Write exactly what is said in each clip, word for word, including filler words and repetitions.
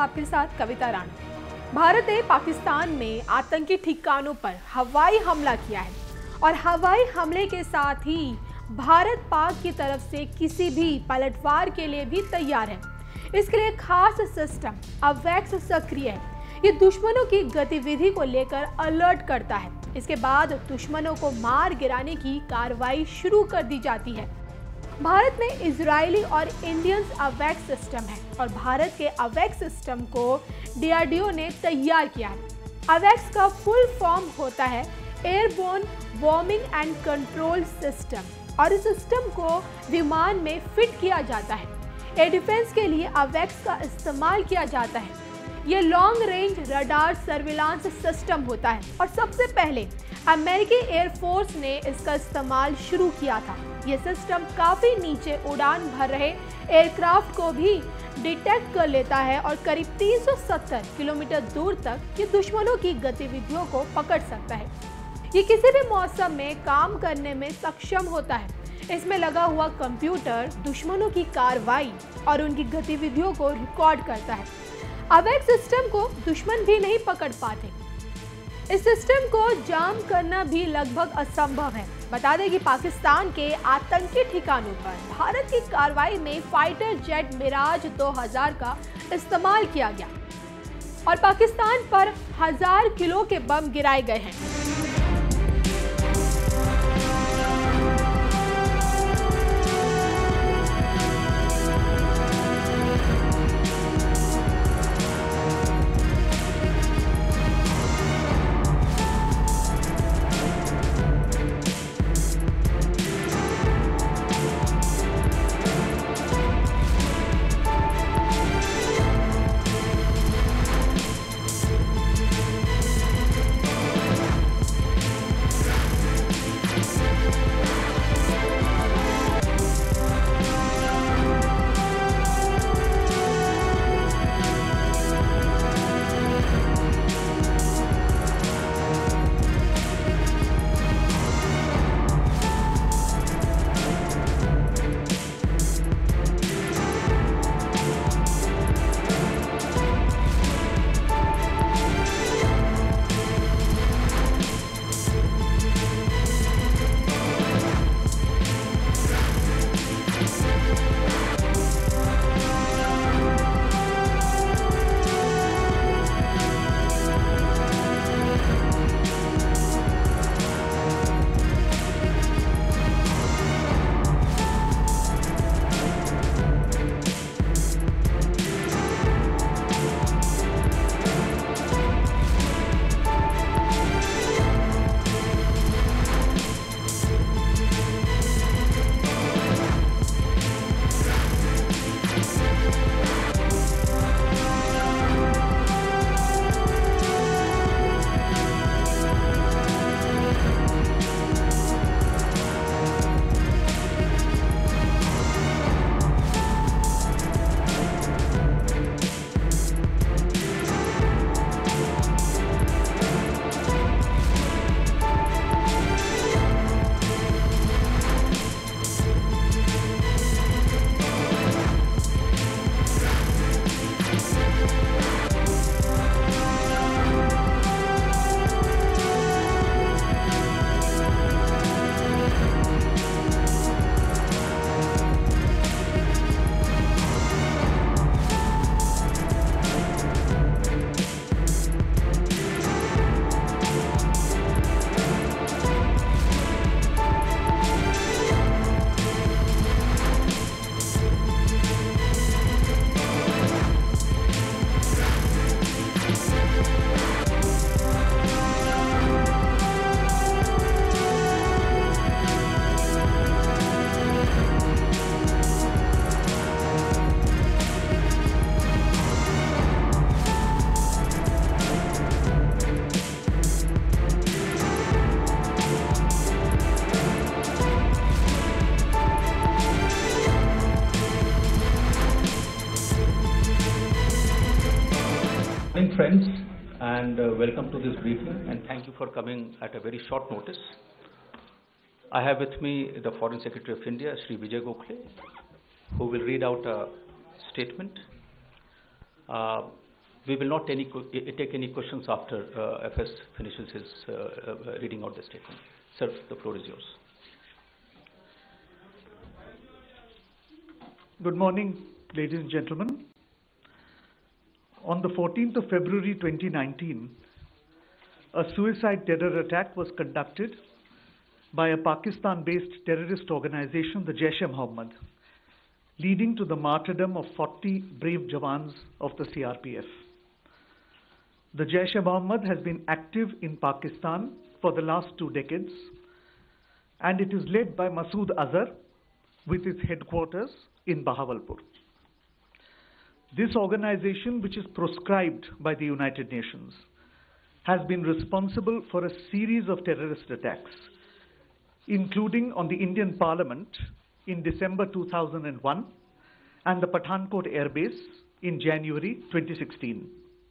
आपके साथ कविता राणा। भारत ने पाकिस्तान में आतंकी ठिकानों पर हवाई हमला किया है और हवाई हमले के साथ ही भारत पाक की तरफ से किसी भी पलटवार के लिए भी तैयार है। इसके लिए खास सिस्टम अवैक्स सक्रिय है। ये दुश्मनों की गतिविधि को लेकर अलर्ट करता है। इसके बाद दुश्मनों को मार गिराने की कार्रवाई शुरू कर दी जाती है। भारत में इजरायली और इंडियन अवैक्स सिस्टम है और भारत के अवैक्स सिस्टम को डी आर डी ओ ने तैयार किया है। अवैक्स का फुल फॉर्म होता है airborne warming and control system और इस सिस्टम को विमान में फिट किया जाता है। एयर डिफेंस के लिए अवैक्स का इस्तेमाल किया जाता है। ये long range radar surveillance system होता है और सबसे पहले अमेरिकी एयरफोर्स ने इसका इस्तेमाल शुरू किया था। ये सिस्टम काफी नीचे उड़ान भर रहे एयरक्राफ्ट को भी डिटेक्ट कर लेता है और करीब तीन सौ सत्तर किलोमीटर दूर तक ये दुश्मनों की गतिविधियों को पकड़ सकता है। ये किसी भी मौसम में काम करने में सक्षम होता है। इसमें लगा हुआ कंप्यूटर दुश्मनों की कार्रवाई और उनकी गतिविधियों को रिकॉर्ड करता है। अवैक्स सिस्टम को दुश्मन भी नहीं पकड़ पाते। इस सिस्टम को जाम करना भी लगभग असंभव है। बता दें कि पाकिस्तान के आतंकी ठिकानों पर भारत की कार्रवाई में फाइटर जेट मिराज दो हज़ार का इस्तेमाल किया गया और पाकिस्तान पर हजार किलो के बम गिराए गए हैं। Morning friends, and uh, welcome to this briefing, and thank you for coming at a very short notice. I have with me the Foreign Secretary of India, Shri Vijay Gokhale, who will read out a statement. Uh, we will not any, take any questions after uh, F S finishes his uh, uh, reading out the statement. Sir, the floor is yours. Good morning, ladies and gentlemen. On the fourteenth of February twenty nineteen, a suicide terror attack was conducted by a Pakistan-based terrorist organization, the Jaish-e-Mohammed, leading to the martyrdom of forty brave Jawans of the C R P F. The Jaish-e-Mohammed has been active in Pakistan for the last two decades, and it is led by Masood Azhar with its headquarters in Bahawalpur. This organization, which is proscribed by the United Nations, has been responsible for a series of terrorist attacks, including on the Indian Parliament in December two thousand one and the Pathankot Air Base in January twenty sixteen.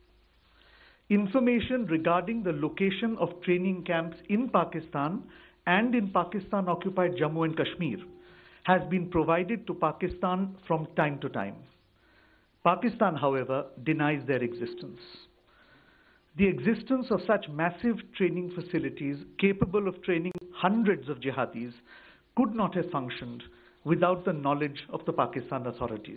Information regarding the location of training camps in Pakistan and in Pakistan-occupied Jammu and Kashmir has been provided to Pakistan from time to time. Pakistan, however, denies their existence. The existence of such massive training facilities capable of training hundreds of jihadis could not have functioned without the knowledge of the Pakistan authorities.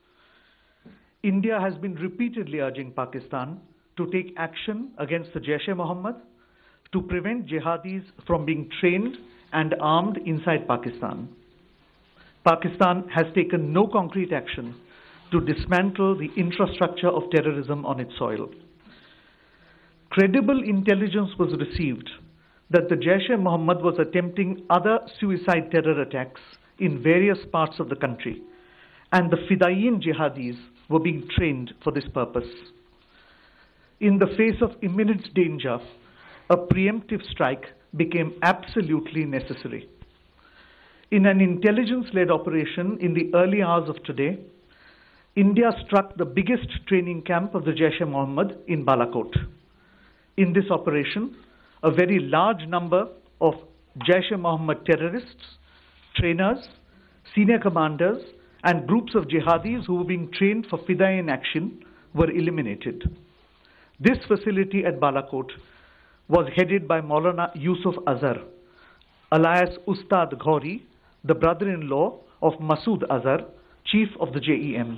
India has been repeatedly urging Pakistan to take action against the Jaish-e-Mohammed to prevent jihadis from being trained and armed inside Pakistan. Pakistan has taken no concrete action to dismantle the infrastructure of terrorism on its soil. Credible intelligence was received that the Jaish-e-Mohammed was attempting other suicide terror attacks in various parts of the country, and the Fidaiyin jihadis were being trained for this purpose. In the face of imminent danger, a preemptive strike became absolutely necessary. In an intelligence-led operation in the early hours of today, India struck the biggest training camp of the Jaish-e-Mohammed in Balakot. In this operation, a very large number of Jaish-e-Mohammed terrorists, trainers, senior commanders, and groups of jihadis who were being trained for Fidaiyin action were eliminated. This facility at Balakot was headed by Maulana Yusuf Azhar, alias Ustad Ghori, the brother-in-law of Masood Azhar, chief of the J E M.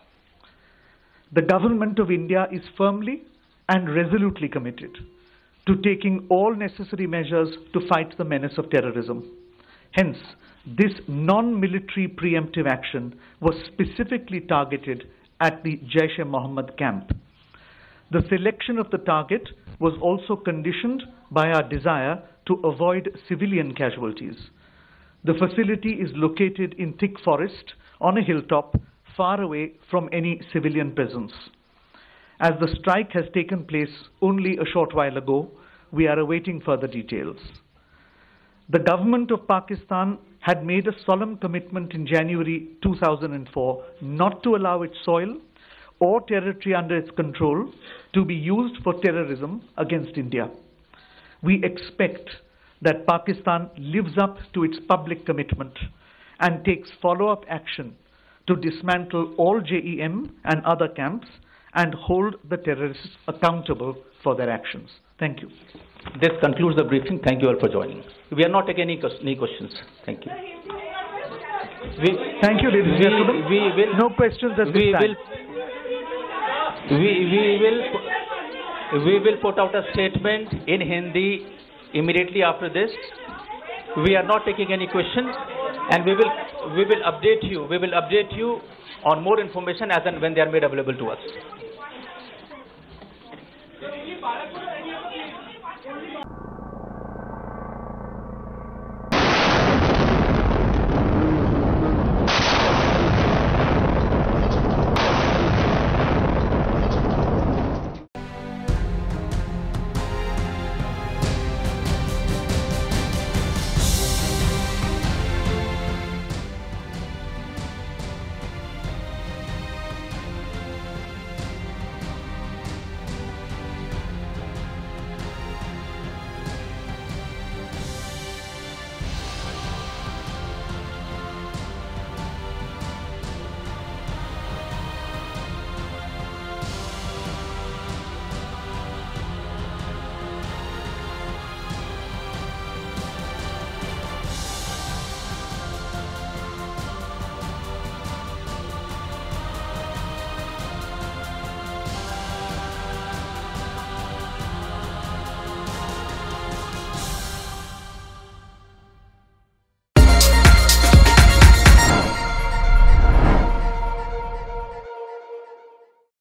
The government of India is firmly and resolutely committed to taking all necessary measures to fight the menace of terrorism. Hence, this non-military preemptive action was specifically targeted at the Jaish-e-Mohammed camp. The selection of the target was also conditioned by our desire to avoid civilian casualties. The facility is located in thick forest on a hilltop far away from any civilian presence. As the strike has taken place only a short while ago, we are awaiting further details. The government of Pakistan had made a solemn commitment in January two thousand four not to allow its soil or territory under its control to be used for terrorism against India. We expect that Pakistan lives up to its public commitment and takes follow-up action to dismantle all J E M and other camps and hold the terrorists accountable for their actions. Thank you. This concludes the briefing. Thank you all for joining. We are not taking any, any questions. Thank you. We, Thank you, ladies and gentlemen. We will, no questions at we this time. Will, we, we, will, we will put out a statement in Hindi immediately after this. We are not taking any questions, and we will we will update you. We will update you on more information as and when they are made available to us.